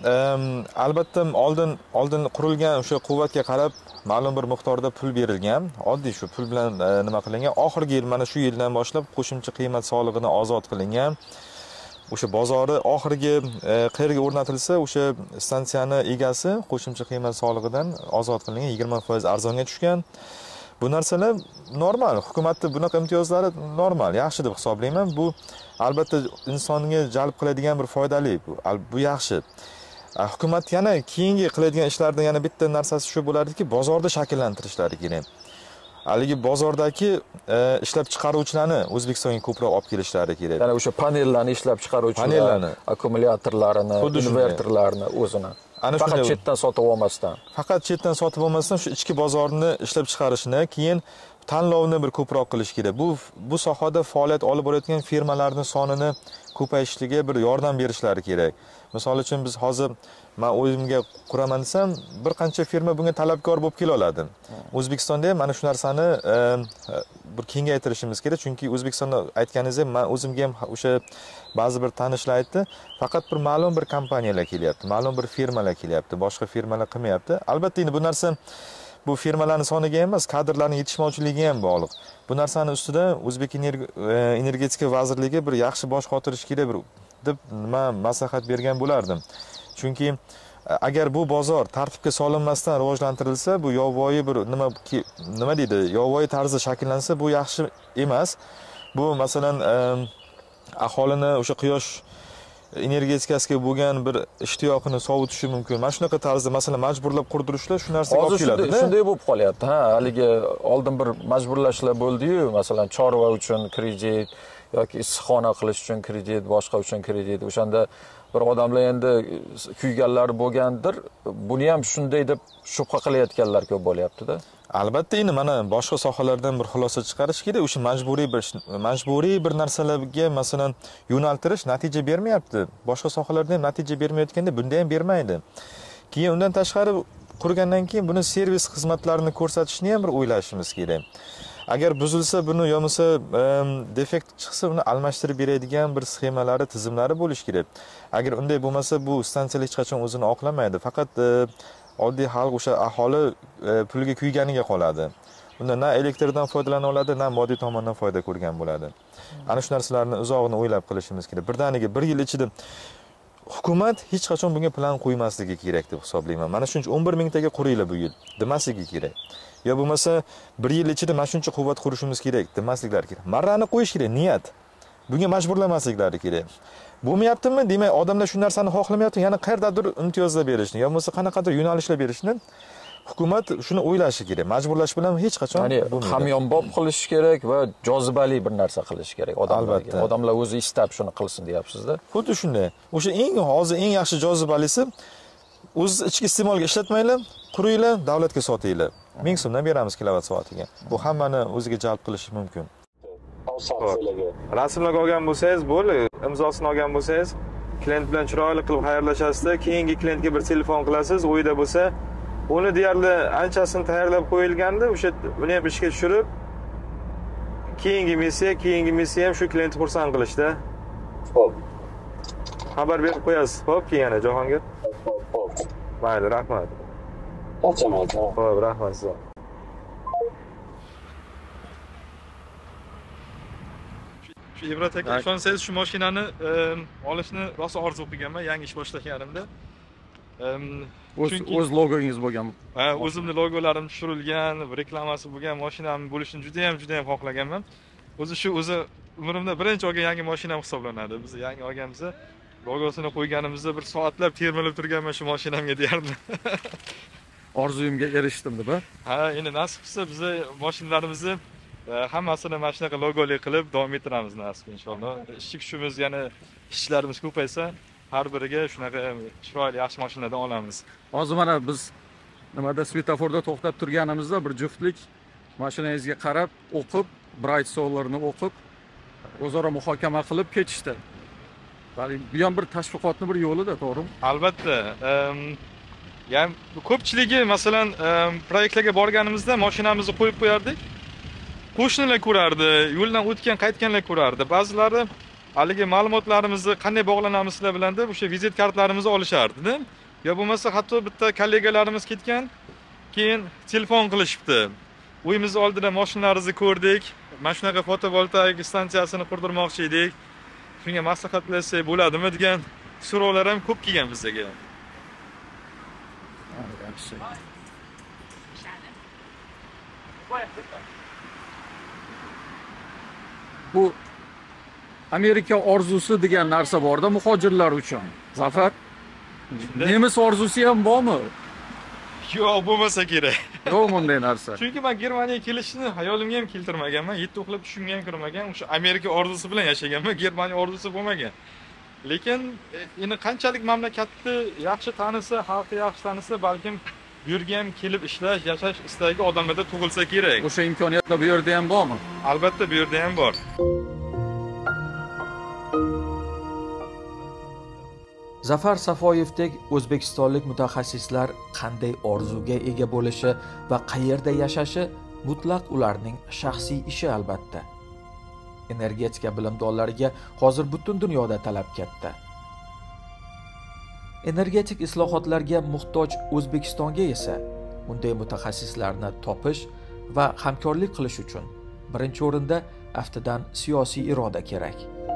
albatta oldin oldin qurilgan o'sha quvvatga qarab ma'lum bir miqdorda pul berilgan. Oddiy shu pul bilan nima qilingan? Oxirgi yil mana shu yildan boshlab qo'shimcha qiymat solig'idan ozod qilingan. O'sha bozori oxirgi qayerga o'rnatilsa, o'sha stansiyani egasi qo'shimcha qiymat solig'idan ozod qilingan, yigirma foiz arzonga tushgan. Bu narsalar normal, hukumatning bunaqa imtiyozlari normal, yaxshi deb hisoblayman. Bu albatta insonga jalb qiladigan bir foydali, bu bu yaxshi. Hukumat yana keyingi qiladigan ishlardan yana bitta narsasi shu bo'lardiki, bozorda shakllantirishlari kerak. Haligi bozordagi ishlab chiqaruvchilarni O'zbekistonga ko'proq olib kelishlari kerak. Ya'ni o'sha panellarni ishlab chiqaruvchilarni, akkumulyatorlarini, invertorlarni o'zini faqat chetdan sotib olmasdan. Faqat chetdan sotib olmasdan shu ichki bozorni ishlab chiqarishni, keyin tanlovni bir ko'proq qilish kerak. Bu bu sohada faoliyat olib borayotgan firmalarning sonini ko'payishiga bir yordam berishlari kerak. Misol uchun biz hozir men o'zimga quraman desam, bir qancha firma bunga talabgor bo'lib kela oladi. O'zbekistonda ham mana shu narsani bir kengaytirishimiz kerak, chunki O'zbekistonda aytganingizdek, men o'zimga ham o'sha ba'zi bir tanishlar aytdi, faqat bir ma'lum bir kompaniyalar kelyapti, ma'lum bir firmalar kelyapti, boshqa firmalar qilmayapti. Albatta endi bu narsa bu firmalarning soniga emas, kadrlarning yetishmovchiligiga ham bog'liq. Bu narsani ustida O'zbek energetika vazirligi bir yaxshi bosh qotirish kerak bir deb men maslahat bergan bo'lardim. Chunki agar bu bozor tartibga solinmasdan rivojlantirilsa, bu yovvoyi bir nima nima deydi, yovvoyi tarzda shakllansa, bu yaxshi emas. Bu masalan aholini o'sha quyosh energetikasiga bo'lgan bir ishtiyoqini sovutishi mumkin. Mana shunaqa tarzda masalan majburlab qurdirishlar shu narsaga olib keladi. Hozir shunday bo'lib qolyapti. Ha, haligi oldin bir majburlashlar bo'ldi-yu, masalan chorva uchun kredit yoki issiqxona qilish uchun kredit, boshqa uchun kredit. O'shanda bir odamlar endi kuyganlar bo'lgandir. Buni ham shunday deb shubha qilayotganlar ko'p bo'lyapti-da. Albatta endi mana boshqa sohalardan bir xulosa chiqarish kerak. O'sha majburiy bir majburiy bir narsalarga masalan yo'naltirish natija bermayapti. Boshqa sohalarda ham natija bermayotganda bunda ham bermaydi. Keyin undan tashqari qurgandan keyin buni servis xizmatlarini ko'rsatishni ham bir o'ylashimiz kerak. Agar buzilsa, buni yo'misa defekt chiqsa, uni almashtirib beradigan bir sxemalari, tizimlari bo'lish kerak. Agar unday bo'lmasa, bu stansiyalar hech qachon o'zini oqlamaydi. Faqat oddiy xalq o'sha aholi puliga kuyganiga qoladi. Unda na elektrdan foydalana oladi, na moddiy tomondan foyda ko'rgan bo'ladi. Ana shu narsalarni uzoqni o'ylab qilishimiz kerak. Birdaniga bir yil ichida hukumat hech qachon bunga plan qo'ymasligi kerak deb hisoblayman. Mana shuncha o'n bir mingtaga quringlar bu yil demasligi kerak. Yo bo'lmasa bir yil ichida mana shuncha quvvat qurishimiz kerak demasliklari kerak. Marrani qo'yish kerak, niyat. Bunga majburlamasliklari kerak. Bo'lmayaptimi? Demak, odamlar shu narsani xohlamayapti, yana qayerdadir imtiyozlar berishni, yo bo'lmasa qanaqadir yo'nalishlar berishni hukumat shuni o'ylashi kerak. Majburlash bilan hech qachon bo'lmaydi. Hamyonbop qilish kerak va jozibali bir narsa qilish kerak odamlarga. Odamlar o'zi istab shuni qilsin deyapsiz-da. Xuddi shunday. O'sha eng hozir eng yaxshi jozibalisi o'z ichki iste'molga ishlatmanglar, quringlar, davlatga sotinglar. ming so'mdan beramiz kilovat soatiga. Bu hammani o'ziga jalb qilishi mumkin. Rasmlarga olgan bo'lsangiz, bo'ldi, imzosini olgan bo'lsangiz, klient bilan chiroyli qilib xayrlashasizda, keyingi klientga bir telefon qilasiz, o'yida bo'lsa, uni deyarli anchasini tayyorlab qo'yilganda, o'sha uni ham ishga tushirib, keyingi missiya, keyingi missiya ham shu klientni xursand qilishda. Xo'p. Xabar berib qo'yasiz. Xo'p, keyin yana Jahongir. Xo'p. Mayli, rahmat. Qanchaman? Xo'p, rahmat sizga. Shu Ibrat aka, ishonsangiz shu mashinani olishni rosa orzu qilganman, yangi ish boshlaganimda. O'z o'z logongiz bo'lgan. Ha, o'zimning logolarim tushirilgan, reklamasi bo'lgan mashinam bo'lishini juda ham juda ham xohlaganman. O'zi shu o'zi umrimda birinchi olgan yangi mashinam hisoblanadi. Biz yangi olganimizda logosini qo'yganimizda bir soatlab termilib turganman shu mashinamga deyardim. Orzuyimga erishdim deb. Ha, endi nasib qilsa biz mashinalarimizni hammasini mana shunaqa logoli qilib davom ettiramiz nasib inshaalloh. Ishchi kuchimiz yana ishchilarimiz ko'paysa, har biriga shunaqa chiroyli yaxshi mashinadan olamiz. Hozir mana biz nimada svetoforda to'xtab turganimizda bir juftlik mashinangizga qarab, o'qib, Bright Solar'ni o'qib, o'zaro muhokama qilib ketishdi. Bali bu ham bir tashviqotni bir yo'lida, to'g'rimi? Albatta. Ya'ni ko'pchiligi masalan proyektlarga borganimizda mashinamizni qo'yib qo'yardik. Qo'shnilar ko'rardi, yo'ldan o'tgan, qaytganlar ko'rardi. Ba'zilari haligi ma'lumotlarimizni qanday bog'lanamiz sizlar bilan deb o'sha vizit kartlarimizni olishardi. Yo bo'lmasa hatto bitta kollegalarimiz ketgan, keyin telefon qilishibdi. Uyimiz oldida mashinalaringizni ko'rdik. Mana shunaqa fotovoltaik stansiyasini qurdirmoqchi edik. Shunga maslahat bersak bo'ladimi degan so'rovlar ham ko'p kelgan bizga. Bu Amerika orzusi degan narsa borda muhojirlar uchun. Zafar, nemis orzusi ham bormi? Yo'q, bo'lmasa kerak. Yo'q bunday narsa. Chunki men Germaniyaga kelishni hayolimga ham keltirmaganman, yetti uxlab tushimga ham kirmagan. O'sha Amerika orzusi bilan yashaganman, Germaniya orzusi bo'lmagan. Lekin endi qanchalik mamlakatni yaxshi tanisa, xalqni yaxshi tanisa, balkim bu yerga ham kelib ishlash, yashash istagi odamlarda tug'ilsa kerak. O'sha imkoniyatlar bu yerda ham bormi? Albatta bu yerda ham bor. Zafar Safoyevdek o'zbekistonlik mutaxassislar qanday orzuga ega bo'lishi va qayerda yashashi mutlaq ularning shaxsiy ishi albatta. Energetika bilimdonlariga hozir butun dunyoda talab katta. Energetik islohotlarga muhtoj O'zbekistonga esa bunday mutaxassislarni topish va hamkorlik qilish uchun birinchi o'rinda aftidan siyosiy iroda kerak.